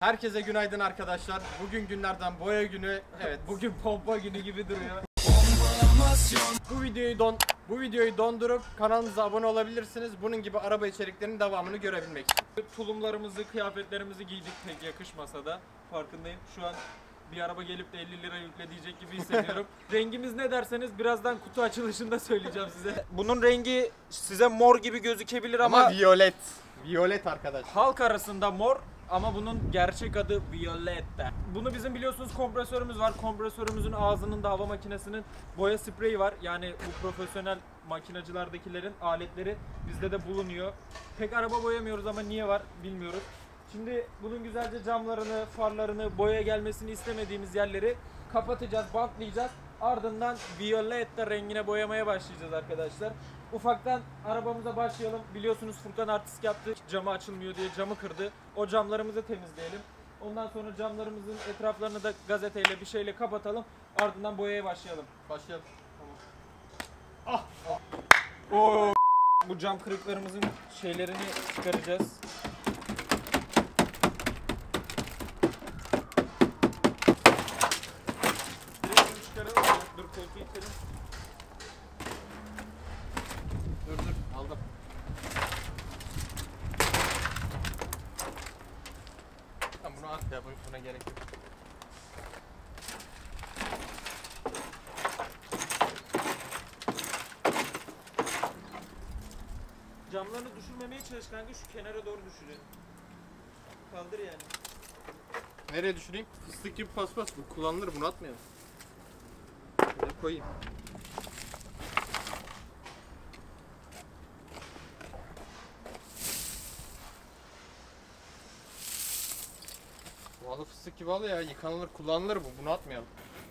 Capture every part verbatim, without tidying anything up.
Herkese günaydın arkadaşlar. Bugün günlerden boya günü. Evet, bugün pompa günü gibi duruyor. Bu videoyu don bu videoyu dondurup kanalımıza abone olabilirsiniz. Bunun gibi araba içeriklerinin devamını görebilmek için. Tulumlarımızı, kıyafetlerimizi giydik, pek yakışmasa da farkındayım. Şu an bir araba gelip de elli lira yükle diyecek gibi hissediyorum. Rengimiz ne derseniz birazdan kutu açılışında söyleyeceğim size. Bunun rengi size mor gibi gözükebilir ama, Ama violet. Violet arkadaşlar. halk arasında mor ama bunun gerçek adı Violetta. Bunu bizim biliyorsunuz kompresörümüz var. Kompresörümüzün ağzının da hava makinesinin boya spreyi var. Yani bu profesyonel makinacılardakilerin aletleri bizde de bulunuyor. Pek araba boyamıyoruz ama niye var bilmiyoruz. Şimdi bunun güzelce camlarını, farlarını, boya gelmesini istemediğimiz yerleri kapatacağız, bantlayacağız. Ardından Violetta rengine boyamaya başlayacağız arkadaşlar. Ufaktan arabamıza başlayalım. Biliyorsunuz Furkan artist yaptı. Camı açılmıyor diye camı kırdı. O camlarımızı temizleyelim. Ondan sonra camlarımızın etraflarını da gazeteyle bir şeyle kapatalım. Ardından boyaya başlayalım. Başlayalım. Tamam. Ah! ah. Oo. Bu cam kırıklarımızın şeylerini çıkaracağız. Dur koltuğu itelim. Dur dur aldım. Tamam bunu at ya, buna gerek yok. Camlarını düşürmemeye çalış kanka, şu kenara doğru düşürün. Kaldır yani. Nereye düşüreyim? Fıstık gibi paspas bu, kullanılır, bunu atmayalım. Şöyle koyayım. Bu halı fıstık gibi halı ya, yıkanılır, kullanılır bu, bunu atmayalım.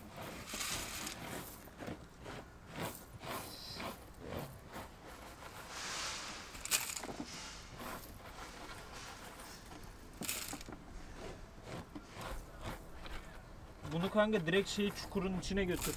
Bunu kanka direkt şeyi çukurun içine götür.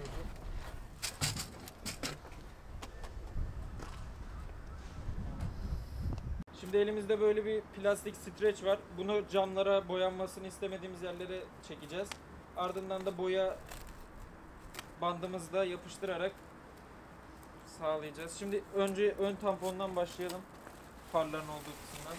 Şimdi elimizde böyle bir plastik streç var. Bunu camlara boyanmasını istemediğimiz yerlere çekeceğiz. Ardından da boya bandımızla yapıştırarak sağlayacağız. Şimdi önce ön tampondan başlayalım. Farların olduğu kısımdan.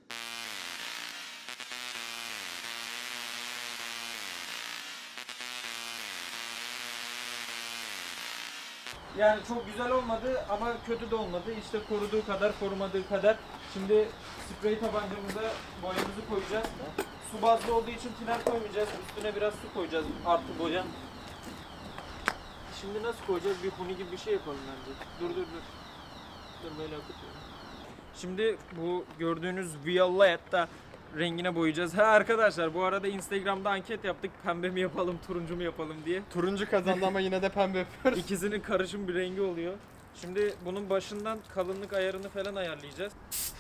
Yani çok güzel olmadı ama kötü de olmadı. İşte koruduğu kadar, korumadığı kadar. Şimdi sprey tabancamıza boyamızı koyacağız. Su bazlı olduğu için tiner koymayacağız. Üstüne biraz su koyacağız artı boya. Şimdi nasıl koyacağız? Bir huni gibi bir şey yapalım bence. Dur dur dur. Dur böyle akıtıyorum. Şimdi bu gördüğünüz Violetta rengine boyayacağız. Ha arkadaşlar, bu arada Instagram'da anket yaptık. Pembe mi yapalım, turuncu mu yapalım diye. Turuncu kazandı ama yine de pembe yapıyoruz. İkisinin karışım bir rengi oluyor. Şimdi bunun başından kalınlık ayarını falan ayarlayacağız.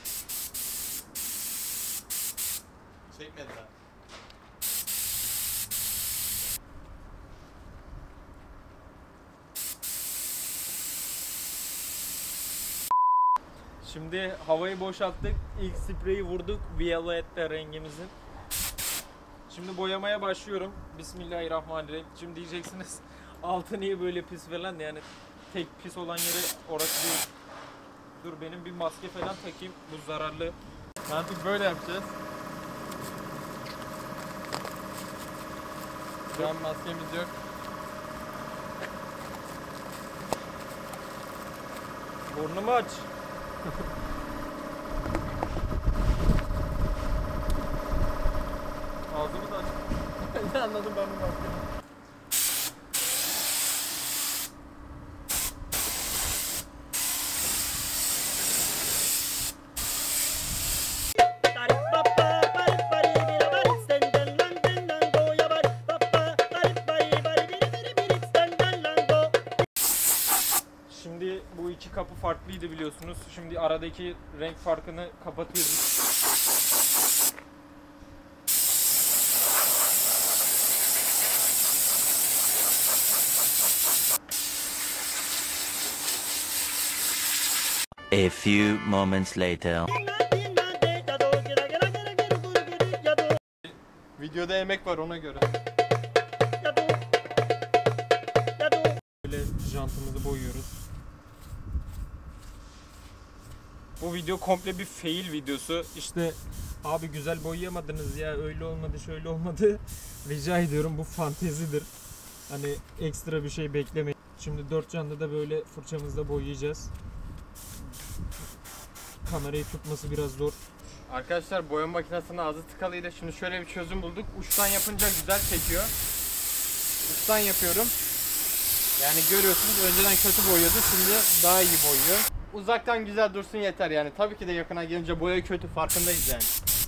Çekmedi daha. Şimdi havayı boşalttık. İlk spreyi vurduk Violetta rengimizin. Şimdi boyamaya başlıyorum. Bismillahirrahmanirrahim. Şimdi diyeceksiniz altı niye böyle pis falan, yani tek pis olan yeri orası değil. Dur benim bir maske falan takayım, bu zararlı. Artık böyle yapacağız. Şu an maskemiz yok. Burnumu aç. Ağzımı da aç. Ne anladım ben bu maskeyi? Şimdi bu iki kapı farklıydı biliyorsunuz. Şimdi aradaki renk farkını kapatıyoruz. A few moments later. Videoda emek var ona göre. Böyle jantımızı boyuyoruz. Bu video komple bir fail videosu. İşte abi güzel boyayamadınız ya, öyle olmadı şöyle olmadı. Rica ediyorum, bu fantezidir. Hani ekstra bir şey beklemeyin. Şimdi dört canlı da böyle fırçamızla boyayacağız. Kamerayı tutması biraz zor. Arkadaşlar boyama makinesinin ağzı tıkalıydı. Şimdi şöyle bir çözüm bulduk. Uçtan yapınca güzel çekiyor. Uçtan yapıyorum. Yani görüyorsunuz önceden kötü boyuyordu, şimdi daha iyi boyuyor. Uzaktan güzel dursun yeter yani. Tabii ki de yakına gelince boya kötü, farkındayız yani.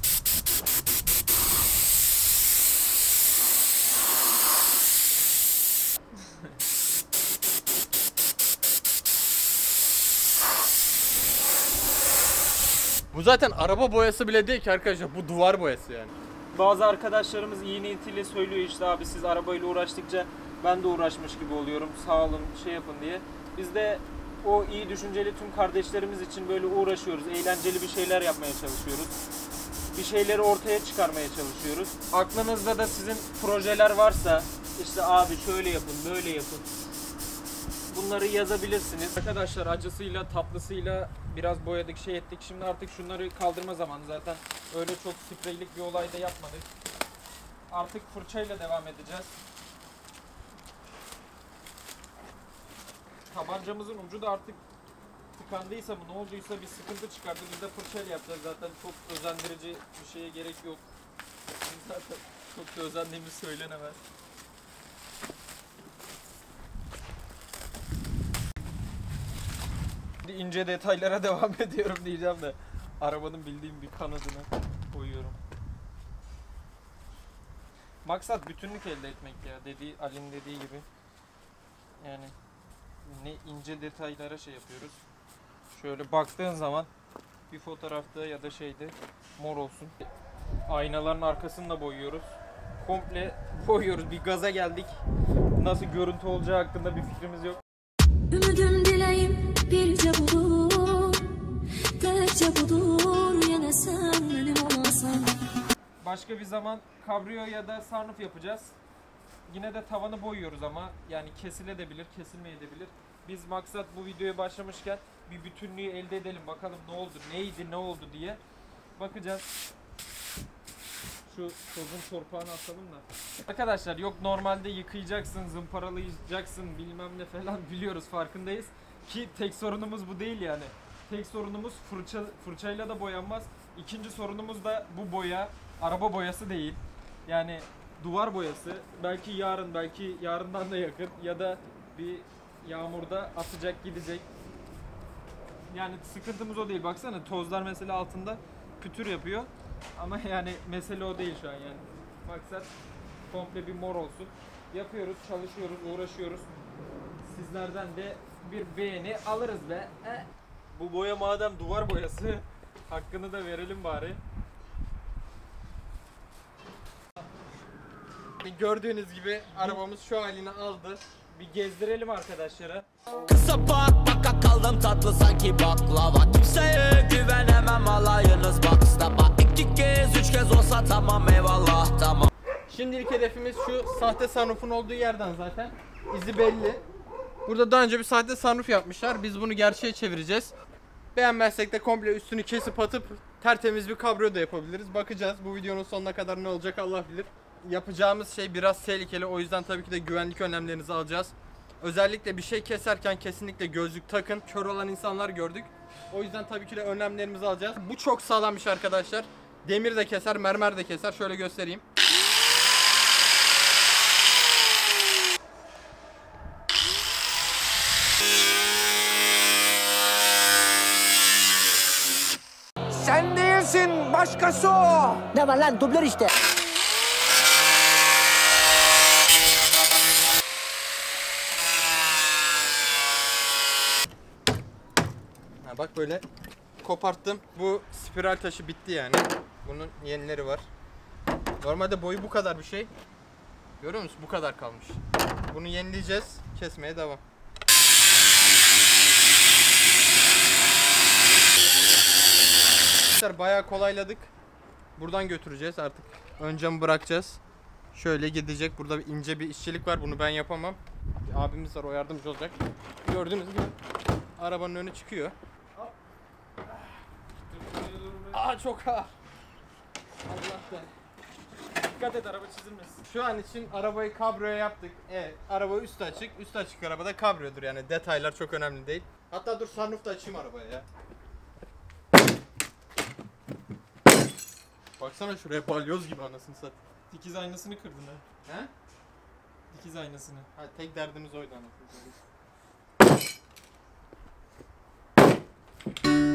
Bu zaten araba boyası bile değil ki arkadaşlar, bu duvar boyası yani. Bazı arkadaşlarımız iyi niyetiyle söylüyor, işte abi siz arabayla uğraştıkça ben de uğraşmış gibi oluyorum, sağ olun şey yapın diye. Biz de o iyi düşünceli tüm kardeşlerimiz için böyle uğraşıyoruz, eğlenceli bir şeyler yapmaya çalışıyoruz. Bir şeyleri ortaya çıkarmaya çalışıyoruz. Aklınızda da sizin projeler varsa, işte abi şöyle yapın, böyle yapın, bunları yazabilirsiniz. Arkadaşlar acısıyla tatlısıyla biraz boyadık, şey ettik. Şimdi artık şunları kaldırma zamanı. Zaten öyle çok spreylik bir olay da yapmadık. Artık fırçayla devam edeceğiz. Tabancamızın ucu da artık tıkandıysa mı ne olduysa bir sıkıntı çıkardı. Biz de fırçayla yapacağız zaten. Çok özendirici bir şeye gerek yok. Biz zaten çok da özendiğimiz söylenemez. İnce detaylara devam ediyorum diyeceğim de arabanın bildiğim bir kanadını koyuyorum. Maksat bütünlük elde etmek ya, dediği Ali'nin dediği gibi. Yani ne ince detaylara şey yapıyoruz. Şöyle baktığın zaman bir fotoğrafta ya da şeyde mor olsun. Aynaların arkasını da boyuyoruz. Komple boyuyoruz. Bir gaza geldik. Nasıl görüntü olacağı hakkında bir fikrimiz yok. Ümidim dileğim birce budur, tekçe budur, yine sen benim olmasan. Başka bir zaman kabrio ya da sunroof yapacağız. Yine de tavanı boyuyoruz ama yani kesilebilir, kesilmeyebilir. Biz maksat bu videoya başlamışken bir bütünlüğü elde edelim. Bakalım ne oldu, neydi, ne oldu diye bakacağız. Şu tozun torpağını atalım da. Arkadaşlar yok, normalde yıkayacaksın, zımparalayacaksın bilmem ne falan, biliyoruz, farkındayız. Ki tek sorunumuz bu değil yani. Tek sorunumuz fırça, fırçayla da boyanmaz. İkinci sorunumuz da bu boya araba boyası değil. Yani duvar boyası. Belki yarın, belki yarından da yakın ya da bir yağmurda atacak gidecek. Yani sıkıntımız o değil. Baksana tozlar mesela altında pütür yapıyor. Ama yani mesele o değil şu an yani. Maksat komple bir mor olsun. Yapıyoruz, çalışıyoruz, uğraşıyoruz. Sizlerden de bir beğeni alırız be. E? Bu boya madem duvar boyası, hakkını da verelim bari. Gördüğünüz gibi arabamız şu halini aldı. Bir gezdirelim arkadaşlara. Kısa bak baka kaldım tatlı sanki baklava. Kimseye güvenemem, alayınız bakstaba. İki kez üç kez olsa tamam, eyvallah tamam. Şimdilik hedefimiz şu sahte sunroof'un olduğu yerden zaten. İzi belli. Burada daha önce bir sahte sunroof yapmışlar. Biz bunu gerçeğe çevireceğiz. Beğenmezsek de komple üstünü kesip atıp tertemiz bir kabrio da yapabiliriz. Bakacağız. Bu videonun sonuna kadar ne olacak Allah bilir. Yapacağımız şey biraz tehlikeli. O yüzden tabii ki de güvenlik önlemlerinizi alacağız. Özellikle bir şey keserken kesinlikle gözlük takın. Kör olan insanlar gördük. O yüzden tabii ki de önlemlerimizi alacağız. Bu çok sağlam bir şey arkadaşlar. Demir de keser, mermer de keser. Şöyle göstereyim. Sen değilsin, başkası o. Ne var lan, dublör işte. Ha, bak böyle koparttım. Bu spiral taşı bitti yani. Bunun yenileri var. Normalde boyu bu kadar bir şey. Görüyor musun? Bu kadar kalmış. Bunu yenileyeceğiz. Kesmeye devam. Bayağı kolayladık. Buradan götüreceğiz artık. ön camı bırakacağız. Şöyle gidecek. Burada bir ince bir işçilik var. Bunu ben yapamam. Bir abimiz var, o yardımcı olacak. Gördüğünüz gibi arabanın önü çıkıyor. Aa çok ağır. Allah be. Dikkat et araba çizilmesin. Şu an için arabayı kabriyo yaptık. Evet, araba üstü açık. Üstü açık arabada kabriyodur yani. Detaylar çok önemli değil. Hatta dur sunroof da açayım arabaya ya. Baksana şuraya balyoz gibi anasını satayım. Dikiz aynasını kırdın ha. He? Dikiz aynasını. Ha, tek derdimiz oydu anasını satayım.